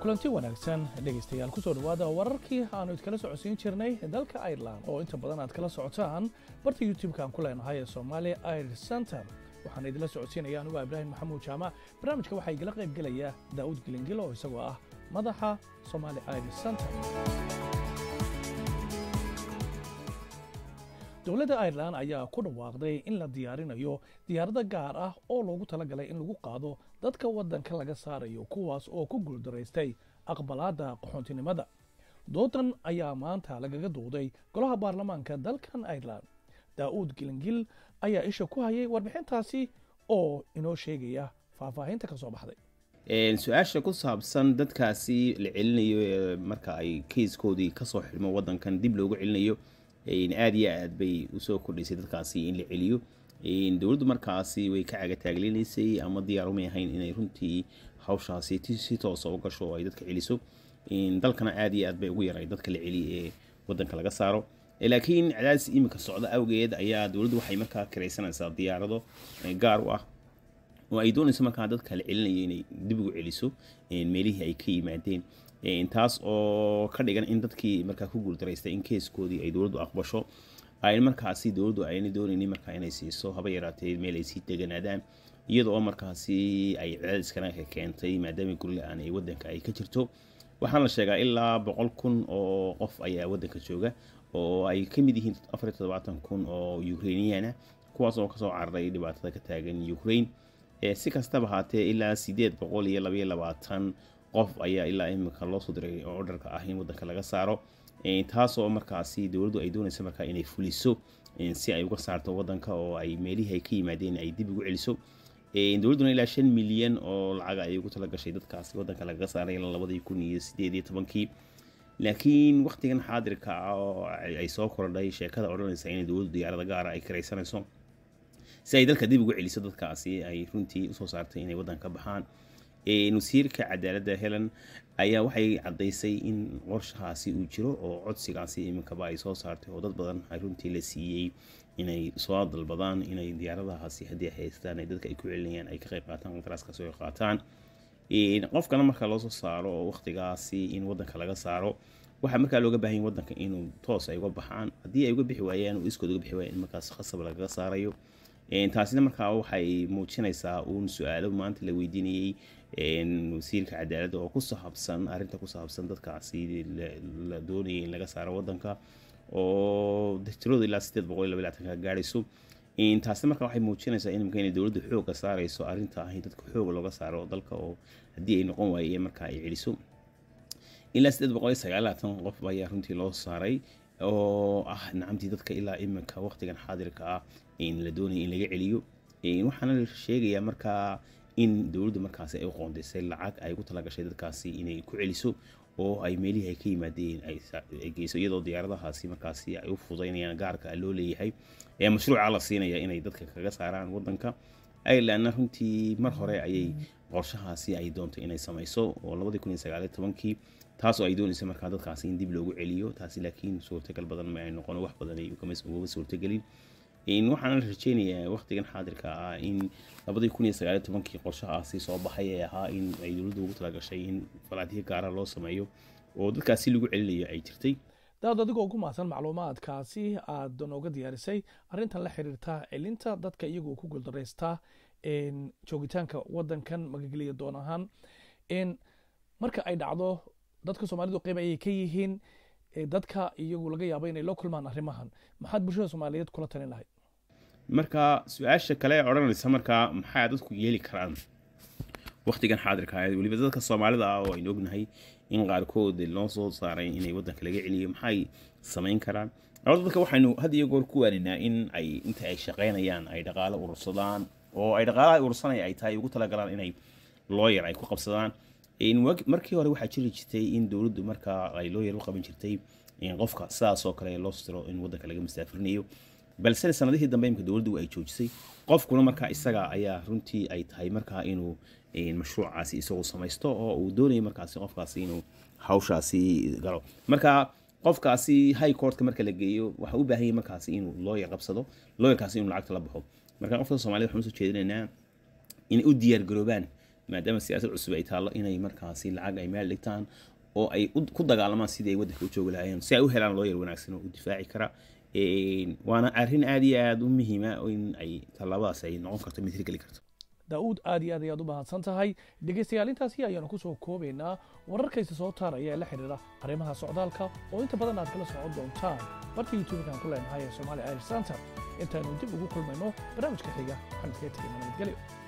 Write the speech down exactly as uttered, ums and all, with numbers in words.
kulanti wanaagsan dhegeystayaal ku soo dhawaada wararkii aanu idkala socodsiin jirnay dalka Ireland oo inta badan aad kala socotaan barta YouTube-ka aan ku leenahay ee Somali Irish Center waxaan idila socodsiinaya anigu Ibrahim Maxamuud Jaamac barnaamijka waxa igala qayb galaya Daawud Gilingil oo isagoo ah madaxa Somali Irish Center dowladda Ireland ayaa ku dhawaaqday in la diyaarinayo diyaarada gaar ah oo loogu talagalay in lagu qaado dadka wadanka laga saarayo kuwaas oo ku guuldareystay aqbalaadda qaxoontinimada doodan ayaa maanta lagaga dooday golaha baarlamaanka dalkan Ireland Daawud Gilingil ayaa isha ku hayay warbixintaasi oo inoo sheegaya faahfaahinta ka soo baxday een su'aasha ku saabsan dadkaasi la celinayo marka ay case-koodii ka soo xirmo wadankan dib loogu celinayo in aad iyo aad bay u soo kordhisay dadkaasi in la celiyo in dawladdu markaasi way ka caga taagleysay ama diyaar u meehayn inay runtii hawshaasi si toos ah u gasho ay dadka celiso in dalkana aad iyo aad bay ugu yaray dadka la celiyo ee wadanka laga saaro laakiin cadaadis imika socda awgeed ayaa dawladdu waxay markaa kireysanaysaa diyaarado gaar u ah oo ay doonayso markaa dadka la celinaya inay dib ugu celiso in meelihii ay ka yimaadeen intaas oo ka dhigan in dadkii markaa ku guuldareystay in case-koodii ay dawladdu aqbasho ay markaasi dawladdu ayna doonaynin markaa inay siiso haba yaraatee meel ay sii deganaadaan iyadoo markaasi ay cadaadiskana keentay maadaama guri la'aan ay wadanka ay ka jirto waxaan la sheegaa ilaa boqol kun oo qof ayaa wadanka jooga oo ay ka mid yihiin afar iyo todobaatan kun oo Ukrainian ah kuwaas oo ka soo cararay dhibaatada ka taagan Ukraine si kastaba haatee ilaa sideed boqol iyo laba iyo labaatan qof ayaa ilaa imika loo soo diray orderka ah in wadanka laga saaro taas oo markaasi dawladdu ay doonayso markaa inay fuliso si ay uga saarto wadanka oo ay meelihii ay ka yimaadeen ay dib ugu celiso dawladduna ilaa shan milyan oo lacag ay ugu tala gashay dadkaasi wadanka laga saaray ilaa labada kun iyo sideed iyo tobankii laakiin waqtigan xaadirka ah ay soo kordhay sheekada odhanaysa in dawladdu diyaarada gaar ah ay kireysanayso si ay dalka dib ugu celiso dadkaasi ay runtii u soo saartay inay wadanka baxaan wasiirka cadaaladda Helen ayaa waxay cadeysay in qorshahaasi uu jiro oo codsigaasi iminka ba ay soo saartay oo dad badan ay runtii la siiyay inay soo dalbadaan inay diyaaradahaasi hadii haystaan ay dadka ay ku celinayaan ay ka qayb qaataan qandaraaska soo qaataan in qofkana marka loo soo saaro waqtigaasi in wadanka laga saaro waxa marka looga baahan yahay wadanka inuu toos ay uga baxaan hadii ay uga bixi waayaan oo iskooda uga bixi waayaan markaas khasab laga saarayo in taasina markaa waxay muujinaysaa uun su'aalo maanta la weydiinayay in wasiirka cadaaladda oo ku saabsan arinta ku saabsan dadkaasi la doonayay in laga saaro wadanka oo tirada ilaa sideed boqol iyo laba iyo labaatan ka gaarayso in taasina markaa waxay muujinaysaa in imkaan dawladdu xoog ka saarayso arinta ah in dadka xoog looga saaro dalka oo hadii ay noqon waayeen markaa ay celiso ilaa sideed boqol iyo sagaal iyo labaatan qof ayaa runtii loo saaray oo ah nacamtii dadka ilaa iminka waqtigan xaadirka ah in la doonay in laga celiyo in waxaana la sheegayaa markaa in dawladdu markaasi ay u qoondeysay lacag ay ku tala gashay dadkaasi inay ku celiso oo ay meelihii ay ka yimaadeen ay geyso iyadoo diyaaradahaasi markaasi ay u fududeynayaan gaarka loo leeyahay ee mashruuca la siinaya inay dadka kaga saaraan wadanka Ireland runtii mar hore ayay qorshahaasi ay doontay inay samayso oo laba kun iyo sagaal iyo tobankii taas oo ay doonayso markaa dadkaasi in dib loogu celiyo taasi laakiin suurtagal badan ma ay noqon wax badan ay uga suurtagelin in waxaan la rajeynayaa waqtigan xaadirka ah in laba kun iyo sagaal iyo tobankii qorshahaasi soo baxay ee ahaa in ay dawladdu ugu tala gashay in falaatiyo gaar ah loo sameeyo oo dadkaasi lagu celinayo ay jirtay daad adigoo ku maasan macluumaadkaasi aad nooga diyaarisay arrintan la xiriirta celinta dadka iyagoo ku guuldareysta in joogitaanka wadankan magageliya doon ahaan in marka ay dhacdo dadka Soomaalidu qayb ay ka yihiin dadka iyagu laga yaabo inay la kulmaan arrimahan maxaad bulshada Soomaaliyeed kula talin lahayd marka su'aasha kale odhanaysa marka maxay dadku yeeli karaan waqtigan xaadirka ah waliba dadka Soomaalida ah oo ay ognahay in qaarkood loo soo saaray inay wadanka laga celiyo maxay sameyn karaan dadka waxaanu had iyo goor ku waaninaa in ay inta ay shaqeynayaan ay dhaqaale urursadaan oo ay dhaqaalaha urursanay ay tahay ugu tala galaan inay lawyer ay ku qabsadaan in markii hore waxa jiri jirtay in dawladdu marka ay lawyer u qaban jirtay in qofka saas oo kale loo stiro in wadanka laga mustaafirinayo balse sanadihii dambe imka dawladdu ay joojisay qofkuna marka isaga ayaa runtii ay tahay marka inuu in mashruucaasi isagu samaysto oo uu doonayo markaasi qofkaasi inuu hawshaasi galo marka qofkaasi high court marka la geeyo waxa u baahan yahay markaasi inuu lawyer qabsado lawyerkaasi inuu lacagta la baxo marka qofka Soomaaliyeed waxaan soo jeedinaynaa in u diyaar garoobaan maadaama siyaasad cusub ay taallo inay markaasi lacag ay meel dhigtaan oo ay ku dagaalamaan sidii ay waddanka u joogi lahaayeen si ay u helaan looyar wanaagsan oo u difaaci kara waana arrin aad iyo aad u muhiima in ay tallaabadaas ay noqon karto mid hirgeli karto daawud aad iyo aad ayaad u mahadsan tahay dhegaystayaal intaasi ayaanu ku soo koobaynaa wararkaysa soo taaraya ee la xidhiidha arrimaha socdaalka oo inta badan aad kala socon doontaan barka youtube-kan ku leenahay ee Somali Irish Center intaanu dib ugu kulmayno barnaamijka xiga waxaan kaga tegaynaa nabadgelyo